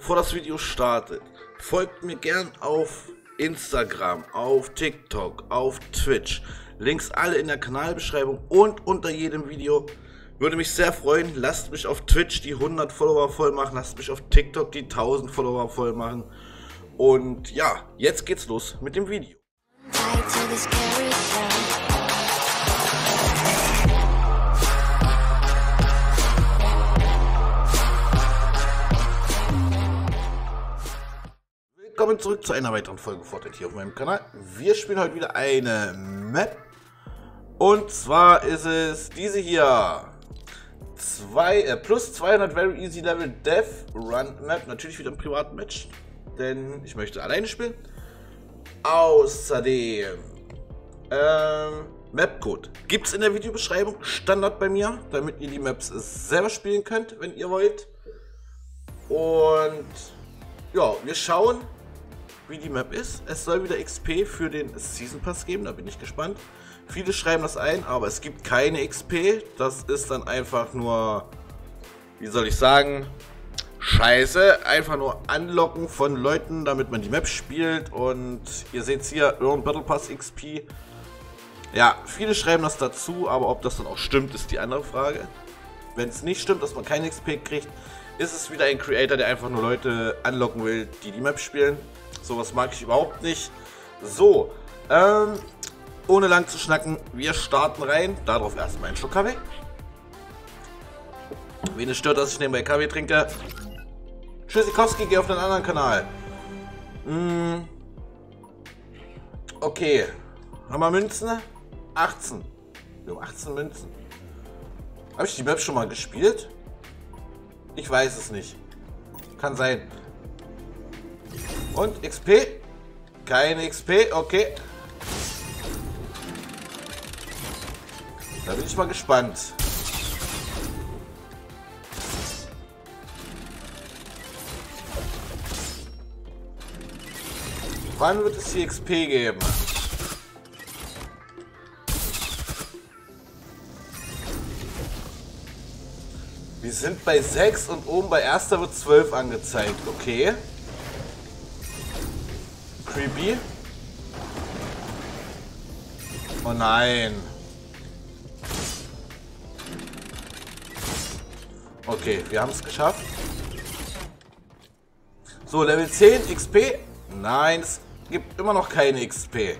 Bevor das Video startet, folgt mir gern auf Instagram, auf TikTok, auf Twitch. Links alle in der Kanalbeschreibung und unter jedem Video. Würde mich sehr freuen. Lasst mich auf Twitch die 100 Follower voll machen. Lasst mich auf TikTok die 1000 Follower voll machen. Und ja, jetzt geht's los mit dem Video. Willkommen zurück zu einer weiteren Folge Fortnite hier auf meinem Kanal. Wir spielen heute wieder eine Map. Und zwar ist es diese hier. Plus 200 Very Easy Level Death Run Map. Natürlich wieder im privaten Match, denn ich möchte alleine spielen. Außerdem Mapcode gibt es in der Videobeschreibung, Standard bei mir, damit ihr die Maps selber spielen könnt, wenn ihr wollt. Und ja, wir schauen, wie die Map ist. Es soll wieder XP für den Season Pass geben, da bin ich gespannt. Viele schreiben das ein, aber es gibt keine XP. Das ist dann einfach nur, wie soll ich sagen, Scheiße. Einfach nur anlocken von Leuten, damit man die Map spielt. Und ihr seht es hier, Earn Battle Pass XP. Ja, viele schreiben das dazu, aber ob das dann auch stimmt, ist die andere Frage. Wenn es nicht stimmt, dass man keine XP kriegt, ist es wieder ein Creator, der einfach nur Leute anlocken will, die die Map spielen. Sowas mag ich überhaupt nicht. So, ohne lang zu schnacken, wir starten rein. Darauf erstmal einen Schluck Kaffee. Wen es stört, dass ich nebenbei Kaffee trinke. Tschüssikowski, geh auf den anderen Kanal. Okay. Haben wir Münzen? 18. Wir haben 18 Münzen. Habe ich die Map schon mal gespielt? Ich weiß es nicht. Kann sein. Und XP? Keine XP, okay. Da bin ich mal gespannt. Wann wird es hier XP geben? Wir sind bei 6 und oben bei erster wird 12 angezeigt. Okay. Creepy. Oh nein. Okay, wir haben es geschafft. So, Level 10 XP. Nein, es gibt immer noch keine XP.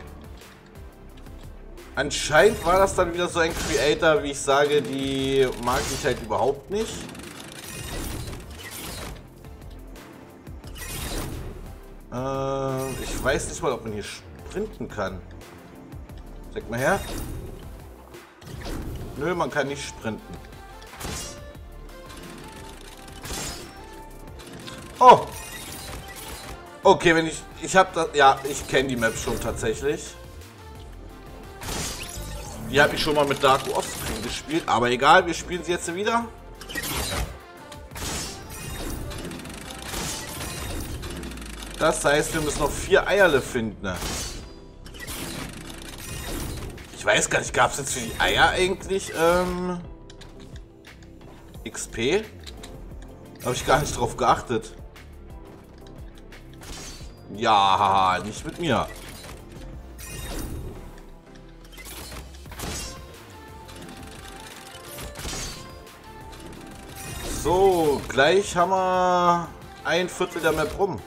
Anscheinend war das dann wieder so ein Creator, wie ich sage, die mag ich halt überhaupt nicht. Ich weiß nicht mal, ob man hier sprinten kann. Zeig mal her. Nö, man kann nicht sprinten. Oh! Okay, wenn ich habe das, ja, ich kenne die Map schon tatsächlich. Die habe ich schon mal mit Darko Offscreen gespielt, aber egal, wir spielen sie jetzt wieder. Das heißt, wir müssen noch 4 Eierle finden. Ich weiß gar nicht, gab es jetzt für die Eier eigentlich XP? Habe ich gar nicht drauf geachtet. Ja, nicht mit mir. So, gleich haben wir ein Viertel der Map rum.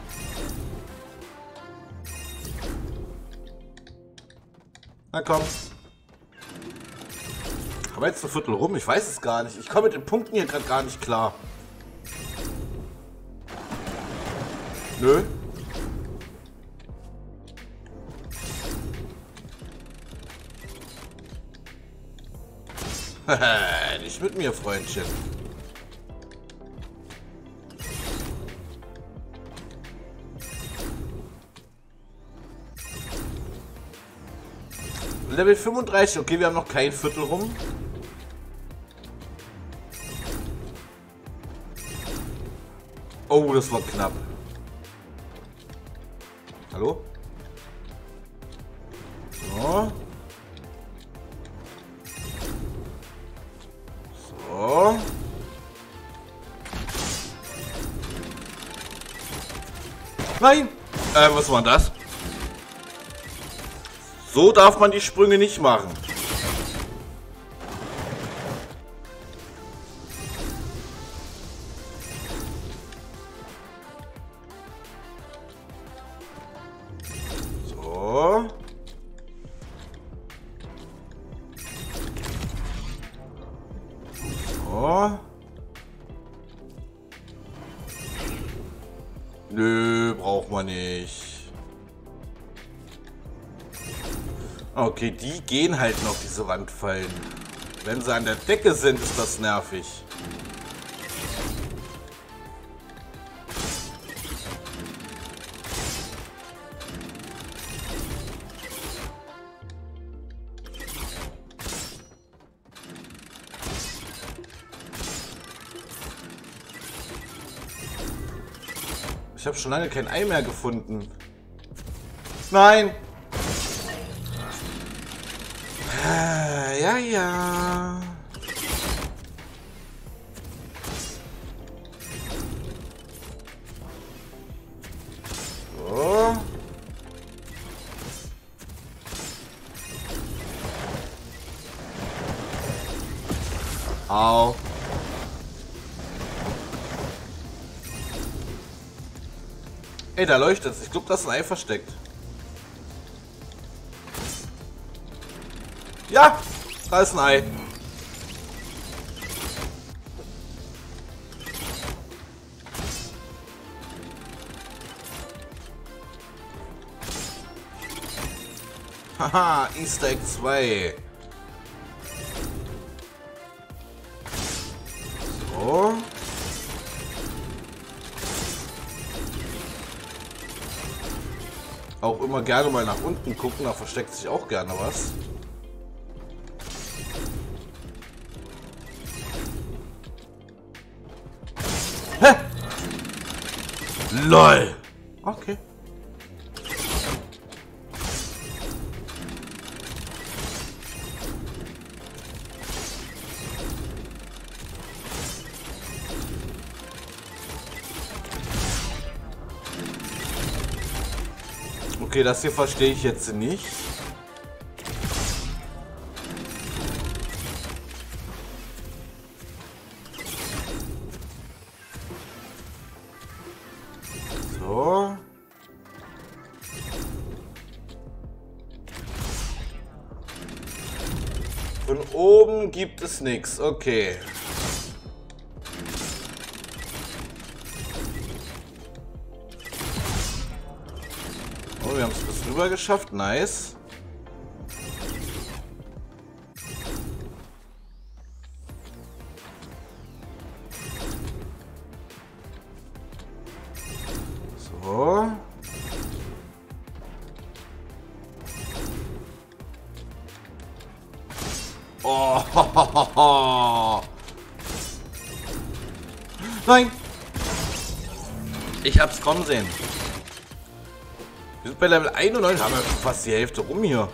Na komm. Haben wir jetzt ein Viertel rum? Ich weiß es gar nicht. Ich komme mit den Punkten hier gerade gar nicht klar. Nö. Nicht mit mir, Freundchen. Level 35. Okay, wir haben noch kein Viertel rum. Oh, das war knapp. Hallo? So. So. Nein! Was war das? So darf man die Sprünge nicht machen. So. So. Nö, braucht man nicht. Okay, die gehen halt noch, diese Wandfallen. Wenn sie an der Decke sind, ist das nervig. Ich habe schon lange kein Ei mehr gefunden. Nein! Ja, ja. So. Au. Ey, da leuchtet es. Ich glaube, da ist ein Ei versteckt. Ja, da ist ein Ei. Haha, Easter Egg 2. So. Auch immer gerne mal nach unten gucken, da versteckt sich auch gerne was. Hä? LOL! Okay. Okay, das hier verstehe ich jetzt nicht. So. Von oben gibt es nichts. Okay. Oh, wir haben es bis rüber geschafft. Nice. So. Oh. Nein. Ich hab's kommen sehen. Wir sind bei Level 91, haben wir fast die Hälfte rum hier.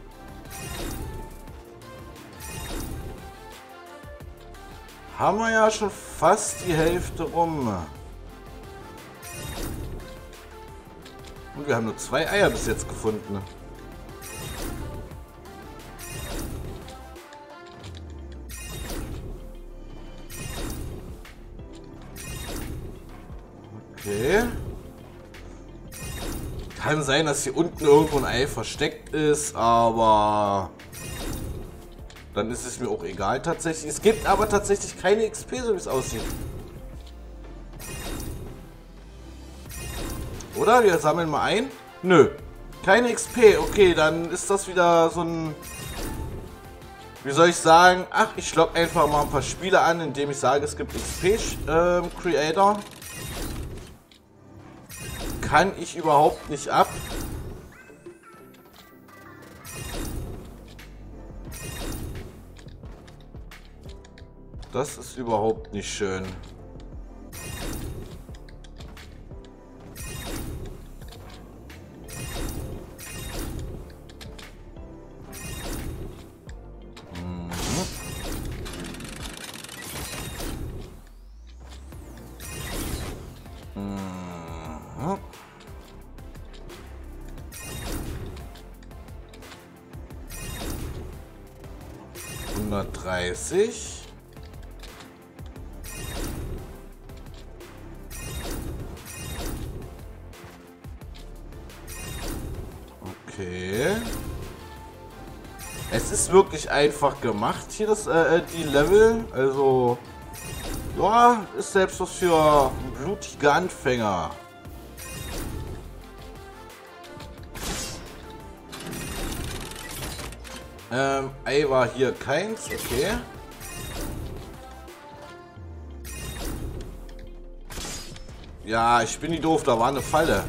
Haben wir ja schon fast die Hälfte rum. Und wir haben nur 2 Eier bis jetzt gefunden. Okay. Kann sein, dass hier unten irgendwo ein Ei versteckt ist, aber dann ist es mir auch egal tatsächlich. Es gibt aber tatsächlich keine XP, so wie es aussieht. Oder? Wir sammeln mal ein. Nö. Keine XP. Okay, dann ist das wieder so ein... Wie soll ich sagen? Ach, ich logge einfach mal ein paar Spiele an, indem ich sage, es gibt XP-Creator. Kann ich überhaupt nicht ab. Das ist überhaupt nicht schön. 130. Okay. Es ist wirklich einfach gemacht hier, die Level. Also, ja, ist selbst was für blutige Anfänger. Ei war hier keins, okay. Ja, ich bin nicht doof, da war eine Falle.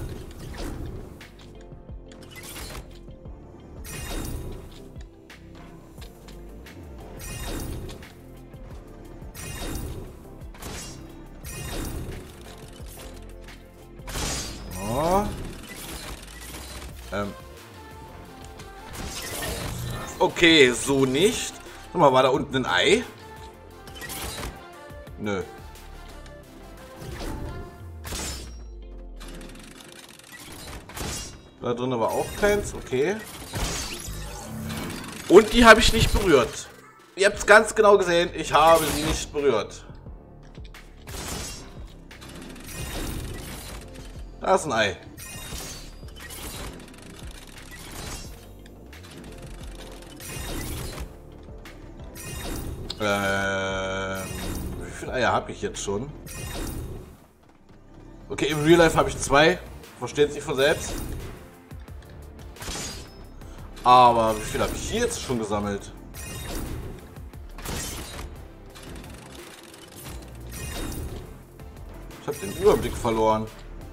Okay, so nicht. Guck mal, war da unten ein Ei? Nö. Da drin war auch keins, okay. Und die habe ich nicht berührt. Ihr habt es ganz genau gesehen, ich habe sie nicht berührt. Da ist ein Ei. Wie viele Eier habe ich jetzt schon? Okay, im Real Life habe ich 2. Versteht sich von selbst. Aber wie viel habe ich hier jetzt schon gesammelt? Ich habe den Überblick verloren.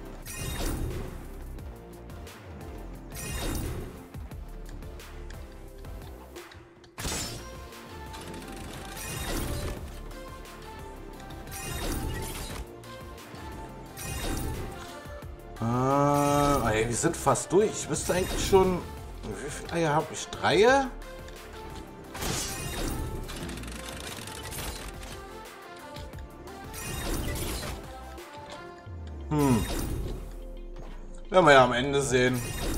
Wir sind fast durch. Ich müsste eigentlich schon... Wie viele Eier habe ich? 3? Werden wir ja am Ende sehen.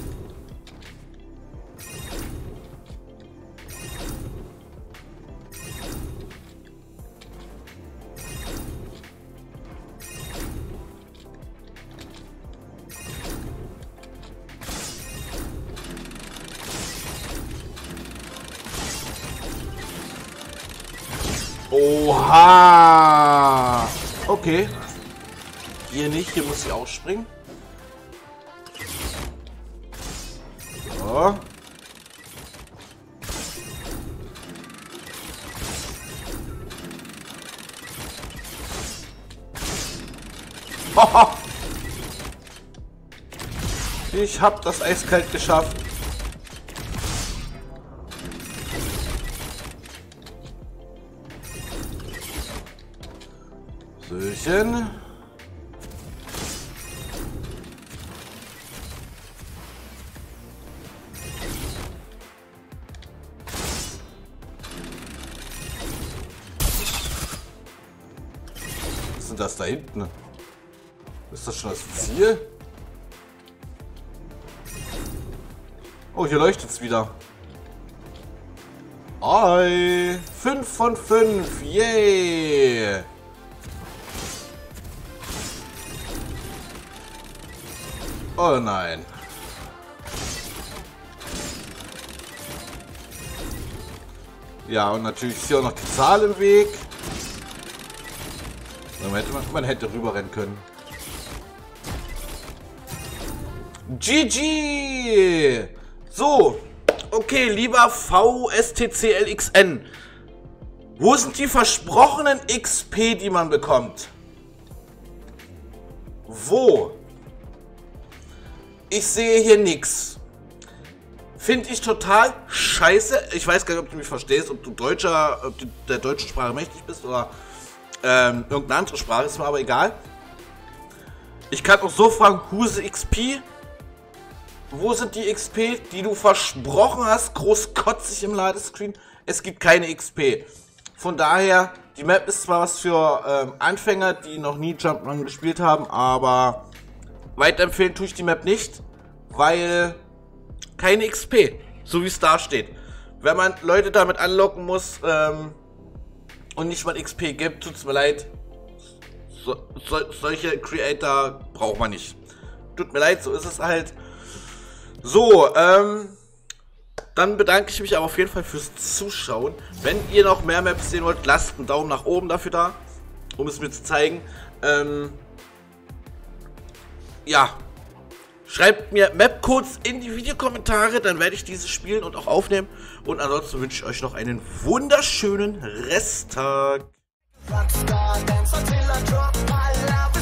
Oha! Okay. Hier nicht, hier muss ich ausspringen. So. Ich hab das eiskalt geschafft. Söchen. Was ist denn das da hinten? Ist das schon das Ziel? Oh, hier leuchtet es wieder. Ei, 5 von 5, yay! Oh nein. Ja, und natürlich ist hier auch noch die Zahl im Weg. Man hätte rüberrennen können. GG! So, okay, lieber VSTCLXN. Wo sind die versprochenen XP, die man bekommt? Wo? Ich sehe hier nichts. Finde ich total scheiße. Ich weiß gar nicht, ob du mich verstehst, ob du der deutschen Sprache mächtig bist oder irgendeine andere Sprache, ist mir aber egal. Ich kann auch so fragen, who's the XP? Wo sind die XP, die du versprochen hast, großkotzig im Ladescreen? Es gibt keine XP. Von daher, die Map ist zwar was für Anfänger, die noch nie Jump'n'Run gespielt haben, aber weiterempfehlen tue ich die Map nicht, weil keine XP, so wie es da steht. wenn man Leute damit anlocken muss und nicht mal XP gibt, tut's mir leid. Solche Creator braucht man nicht. Tut mir leid, so ist es halt. So, dann bedanke ich mich aber auf jeden Fall fürs Zuschauen. Wenn ihr noch mehr Maps sehen wollt, lasst einen Daumen nach oben dafür da, um es mir zu zeigen. Ja, schreibt mir Map-Codes in die Videokommentare, dann werde ich diese spielen und auch aufnehmen. Und ansonsten wünsche ich euch noch einen wunderschönen Resttag.